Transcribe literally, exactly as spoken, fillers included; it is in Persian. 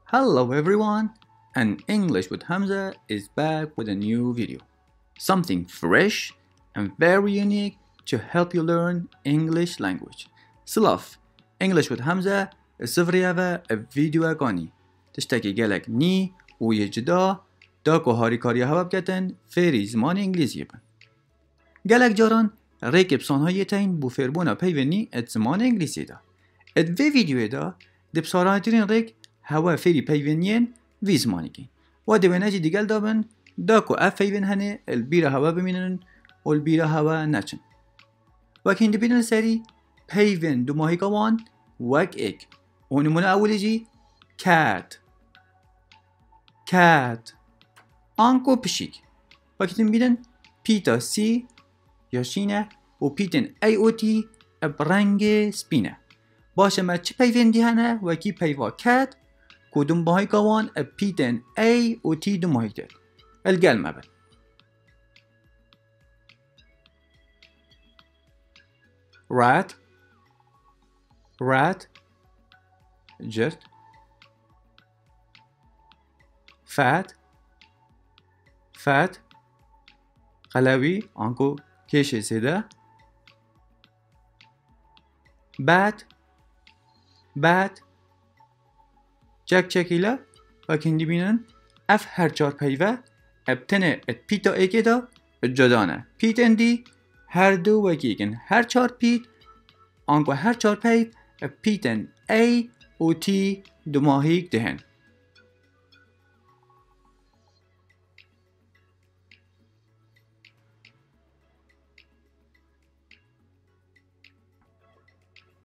Hello everyone, and English with Hamza is back with a new video. Something fresh and very unique to help you learn English language. Slav, English with Hamza السفرية و فيديو اگانی تشتكي گلک نی و یجدا دا که هاری کاری هوا بکتن فێری زمان ئنگلێزیێ بن. گلک جاران ریک بسانهای تین بو فێربوونا پەیڤێنی ات زمان ئنگلیزی دا. ات وی ویدیو دا دب ساناهیترین ریک هەوە فێری پەیڤێنیین وی زمانی کن. و دوێنەجی دگەل دابن دا که اف پەیڤێن هنه البیره هەوە بمینن و البیره هەوە نچن. وکین دبینن سری پەیڤێن دوماهیکا وان وک ایک. و نمونه اولی جی cat cat آنکو پشیک وقتی بیدن پیتا سی یا شینه و پیتن ای او تی برنگ سپینه باشه ما چه پیوندی هنه وکی پیوا cat کدوم باهای گوان پیتن ای او تی دو ماهی دل الگل مبن rat rat جرد فات فات قلاوی آنکو کشه سیده بات بات جک چکیلا و کندی بینن اف هر چار پیوه ابتنه ات پیتا ایگه دا جدانه پیت اندی هر دو وگیگن هر چار پیت آنکو هر چار پیو پیتن ای و تی دوماهیک دهن